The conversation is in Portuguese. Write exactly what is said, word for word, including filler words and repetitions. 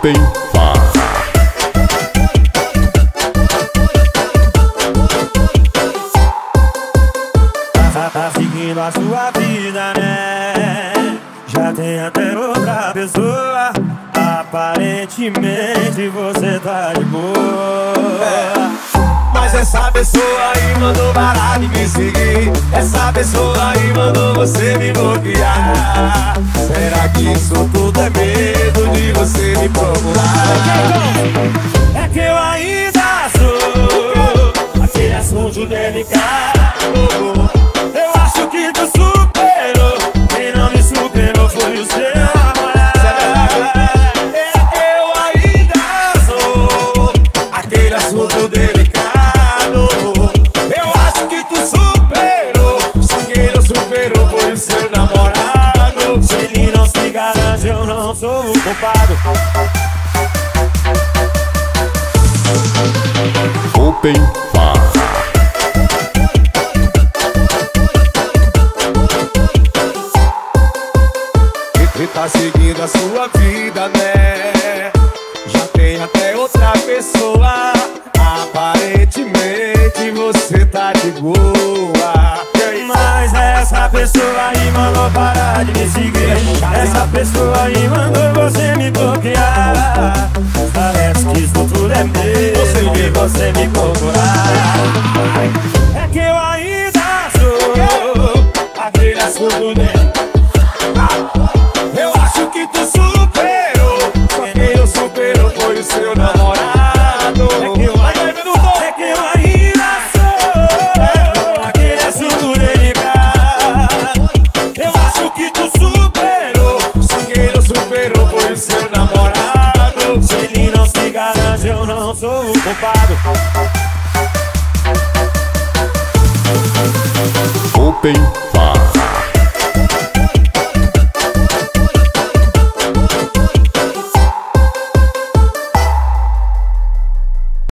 Open Bar. Tá, tá seguindo a sua vida, né? Já tem até outra pessoa. Aparentemente você tá de boa. Mas essa pessoa aí mandou parar de me seguir. Essa pessoa aí mandou você me bloquear. Será que isso tudo é medo de você me procurar? É que eu ainda sou aquele assunto delicado. Eu acho que tu superou. Quem não me superou foi o seu namorado. É que eu ainda sou aquele assunto delicado. Eu acho que tu superou. Só quem não superou foi o seu namorado. Se ele não se garante, eu não sou o culpado. Open Bar. E tá seguindo a sua vida, né? Já tem até outra pessoa. Aparentemente você tá de boa. Mas essa pessoa aí mandou parar de me seguir. Essa pessoa aí mandou você me bloquear. Parece que isso tudo é meu e você me procurar. É que eu ainda sou aquele assunto dele. Eu acho que tu superou. Só quem não superou foi o seu namorado. É que eu, é que eu ainda sou aquele assunto delicado. Eu acho que tu superou. Só quem não superou foi o seu namorado. Se ele não se garante, eu não sou o culpado. Open Bar.